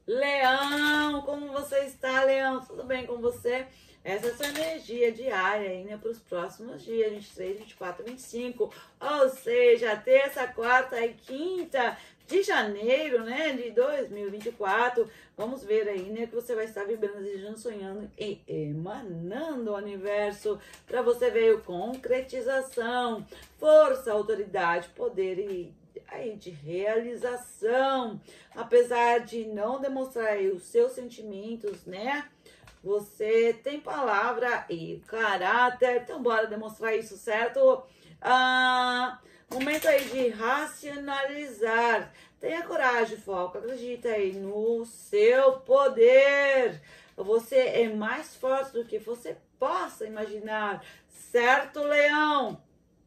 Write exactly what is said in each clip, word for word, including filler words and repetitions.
Leão, como você está, Leão? Tudo bem com você? Essa é a sua energia diária aí, né, para os próximos dias, vinte e três, vinte e quatro, vinte e cinco, ou seja, terça, quarta e quinta de janeiro, né, de dois mil e vinte e quatro. Vamos ver aí, né, que você vai estar vibrando, desejando, sonhando e emanando o universo. Para você veio concretização, força, autoridade, poder e aí de realização. Apesar de não demonstrar aí os seus sentimentos, né, você tem palavra e caráter. Então bora demonstrar isso, certo? Ah, momento aí de racionalizar. Tenha coragem, foco, acredita aí no seu poder. Você é mais forte do que você possa imaginar, certo, Leão?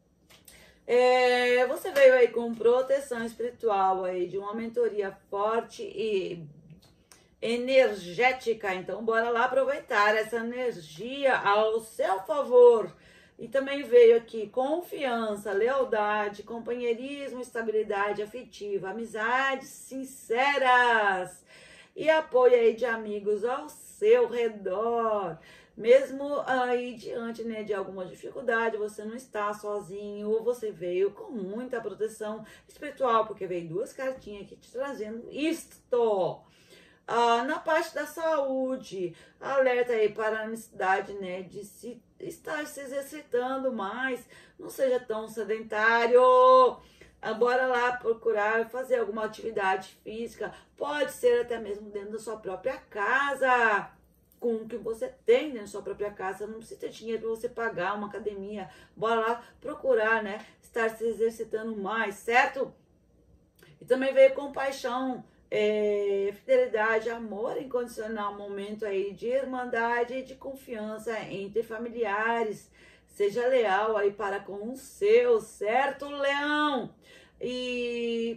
É, você veio aí com proteção espiritual aí, de uma mentoria forte e energética. Então bora lá aproveitar essa energia ao seu favor. E também veio aqui confiança, lealdade, companheirismo, estabilidade afetiva, amizades sinceras e apoio aí de amigos ao seu redor. Mesmo aí diante, né, de alguma dificuldade, você não está sozinho, você veio com muita proteção espiritual, porque veio duas cartinhas aqui te trazendo isto. Ah, na parte da saúde, alerta aí para a necessidade, né, de se estar se exercitando mais, não seja tão sedentário. Ah, bora lá procurar fazer alguma atividade física, pode ser até mesmo dentro da sua própria casa, com o que você tem dentro da sua própria casa. Não precisa ter dinheiro para você pagar uma academia, bora lá procurar, né, estar se exercitando mais, certo? E também veio compaixão, É, fidelidade, amor incondicional, momento aí de irmandade e de confiança entre familiares. Seja leal aí para com o seu, certo, Leão? E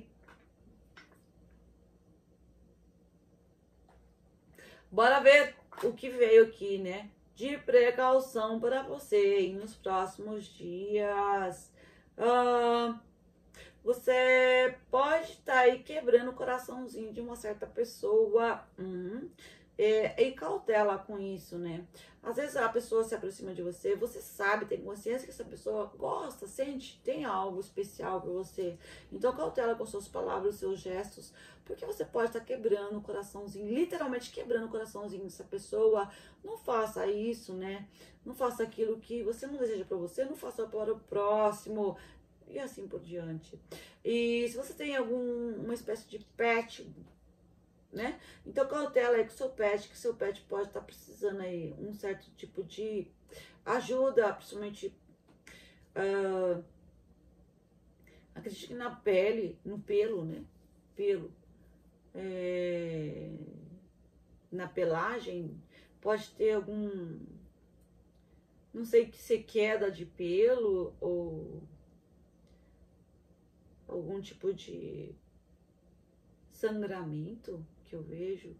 bora ver o que veio aqui, né? De precaução para você aí nos próximos dias. Ah, Você pode estar aí quebrando o coraçãozinho de uma certa pessoa. Uhum. É, e cautela com isso, né? Às vezes a pessoa se aproxima de você, você sabe, tem consciência que essa pessoa gosta, sente, tem algo especial para você. Então cautela com suas palavras, seus gestos, porque você pode estar quebrando o coraçãozinho, literalmente quebrando o coraçãozinho dessa pessoa. Não faça isso, né? Não faça aquilo que você não deseja para você, não faça para o próximo. E assim por diante. E se você tem alguma espécie de pet, né? Então cautela aí com o seu pet, que seu pet pode estar precisando aí um certo tipo de ajuda, principalmente uh, acredito que na pele, no pelo, né? Pelo. É, na pelagem, pode ter algum, não sei que se queda de pelo ou algum tipo de sangramento que eu vejo.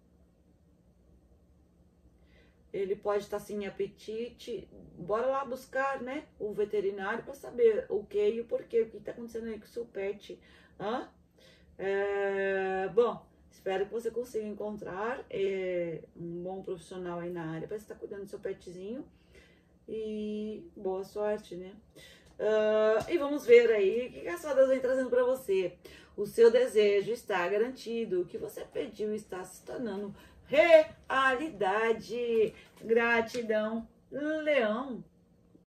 Ele pode estar sem apetite. Bora lá buscar, né, o veterinário para saber o que e o porquê, o que está acontecendo aí com o seu pet. Hã? É, bom, espero que você consiga encontrar é, um bom profissional aí na área para estar cuidando do seu petzinho. E boa sorte, né? Uh, e vamos ver aí o que a sua Deus vem trazendo para você. O seu desejo está garantido, o que você pediu está se tornando realidade. Gratidão, Leão.